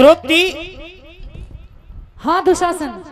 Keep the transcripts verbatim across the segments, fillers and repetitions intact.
द्रौपदी। हाँ दुशासन।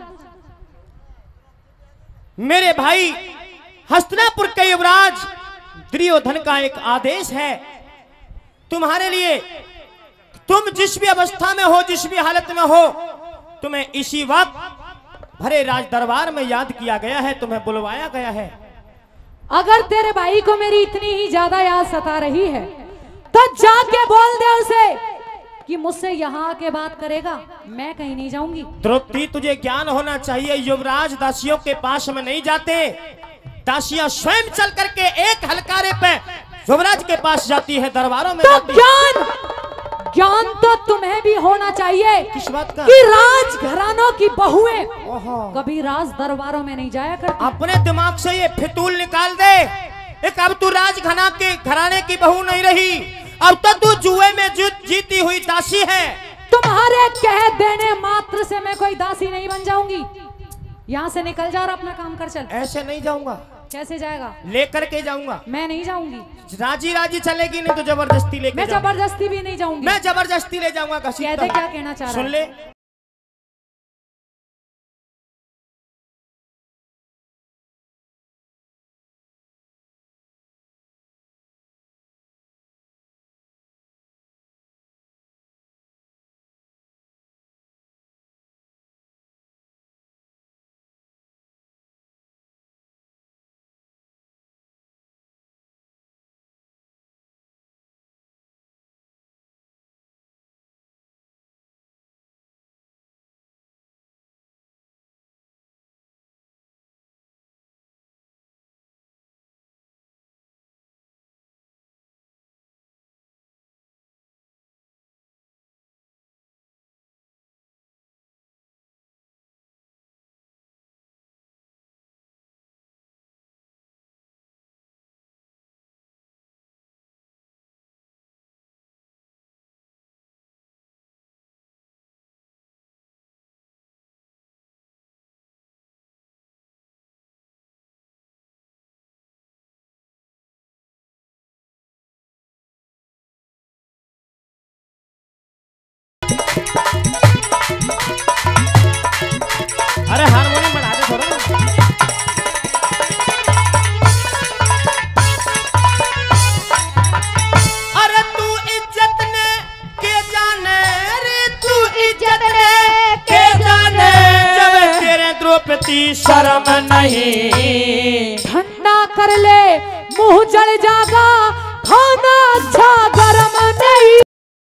मेरे भाई हस्तिनापुर के युवराज दुर्योधन का एक आदेश है तुम्हारे लिए। तुम जिस भी अवस्था में हो, जिस भी हालत में हो, तुम्हें इसी वक्त भरे राज दरबार में याद किया गया है, तुम्हें बुलवाया गया है। अगर तेरे भाई को मेरी इतनी ही ज्यादा याद सता रही है तो जाके बोल दे उसे कि मुझसे यहाँ आके बात करेगा, मैं कहीं नहीं जाऊंगी। द्रौपदी तुझे ज्ञान होना चाहिए, युवराज दासियों के पास में नहीं जाते, दासियां स्वयं चल करके एक हलकारे पे युवराज के पास जाती है, दरबारों में तो जाती ज्ञान ज्ञान तो तुम्हें भी होना चाहिए। किस बात का? कि राजघरानों की बहुएं कभी राज दरबारों में नहीं जाया करती। अपने दिमाग से ये फितूल निकाल दे। एक अब तू राजघराना के घराने की बहू नहीं रही, अब तो तू जुए में जीत जीती हुई दासी है। तुम्हारे कह देने मात्र से मैं कोई दासी नहीं बन जाऊंगी। यहाँ से निकल जा और अपना काम कर चल। ऐसे नहीं जाऊंगा। कैसे जाएगा? लेकर के जाऊंगा। मैं नहीं जाऊंगी। राजी राजी चलेगी, नहीं तो जबरदस्ती लेके मैं जबरदस्ती भी नहीं जाऊंगी। मैं जबरदस्ती ले जाऊंगा। कह दे क्या कहना चाह रहा है? सुन ले। अरे हारमोनियम बढ़ा दे थोड़ा। अरे तू इज्जत ने के जाने रे, तू इज्जत ने के जाने, जब तेरे द्रौपदी शर्म नहीं। ठंडा कर ले मुंह जल जागा, खाना अच्छा गरम नहीं।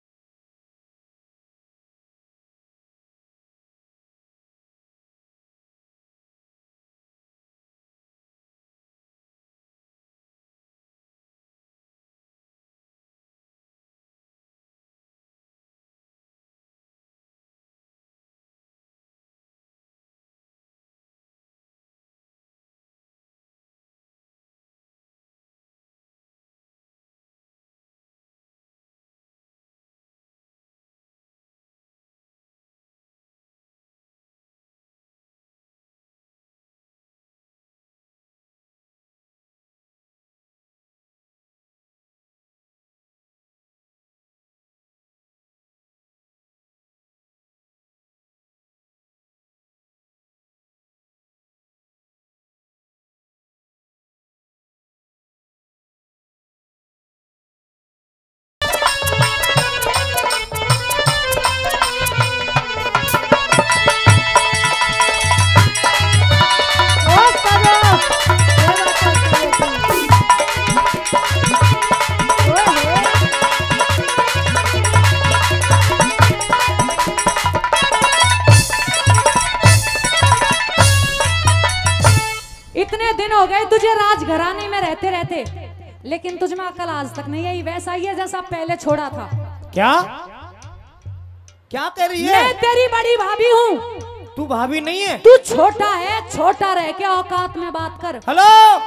इतने दिन हो गए तुझे राजघराने में रहते रहते, लेकिन तुझमें अकल आज तक नहीं आई। वैसा ही है जैसा पहले छोड़ा था। क्या क्या कह रही है? मैं तेरी बड़ी भाभी हूँ। तू भाभी नहीं है, तू छोटा है। छोटा रह के औकात में बात कर। हेलो,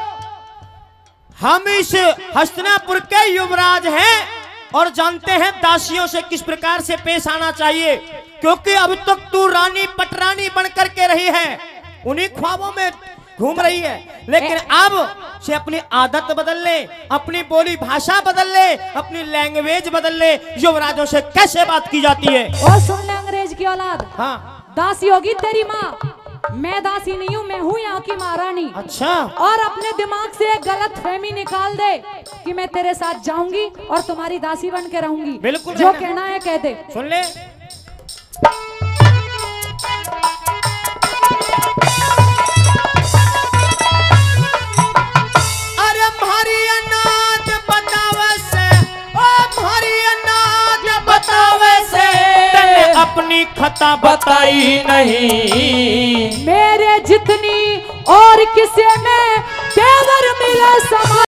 हम इस हस्तिनापुर के युवराज हैं और जानते हैं दासियों से किस प्रकार से पेश आना चाहिए, क्योंकि अब तक तू रानी पटरानी बन करके रही है, उन्हीं ख्वाबों में घूम रही है। लेकिन अब से अपनी आदत बदल ले, अपनी बोली भाषा बदल ले, अपनी लैंग्वेज बदल ले। युवराजों से कैसे बात की जाती है? और सुन ले अंग्रेज औलाद, हाँ दासी होगी तेरी माँ। मैं दासी नहीं हूँ, मैं हूँ यहाँ की महारानी। अच्छा। और अपने दिमाग से एक गलत फहमी निकाल दे कि मैं तेरे साथ जाऊंगी और तुम्हारी दासी बन के रहूंगी। बिल्कुल जो कहना है कह दे। सुन ले। अरे भारी अनाज बतावे से, ओ भारी अनाज बतावे से, तने अपनी खता बताई नहीं। मेरे जितनी और किसे में तेवर मिले समा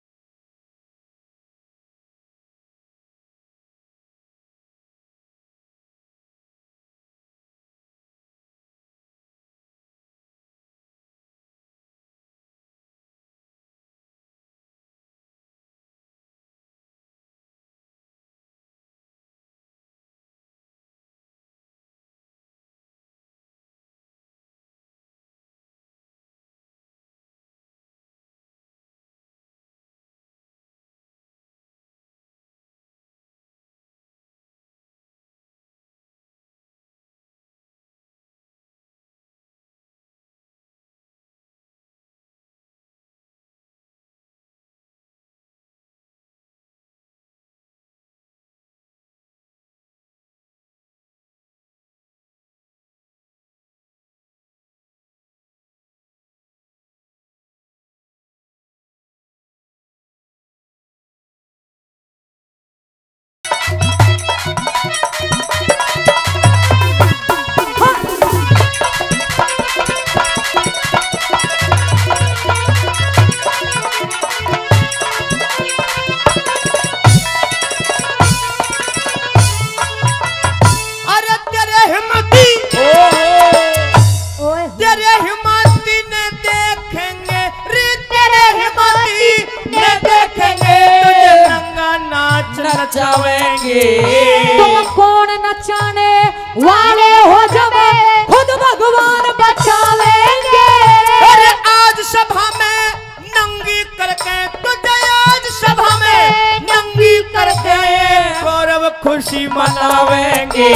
नचावेंगे। तुम कौन नचाने वाले हो जब खुद भगवान बचावेंगे। अरे आज सभा में नंगी करके तुझे, आज सभा में नंगी करके गौरव खुशी मनावेंगे।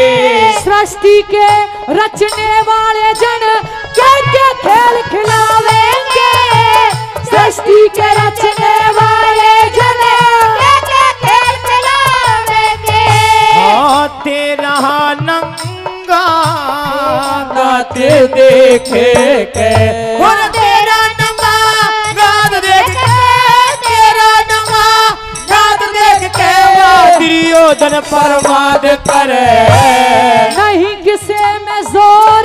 सृष्टि के रचने वाले जन के के खेल खिलावेंगे। सृष्टि के रचने वाले जन तेरा नंगा गाते देखे के, और तेरा नंगा गात देख के, तेरा नंगा गात देख के दुर्योधन बर्बाद करे। नहीं किसे में जोर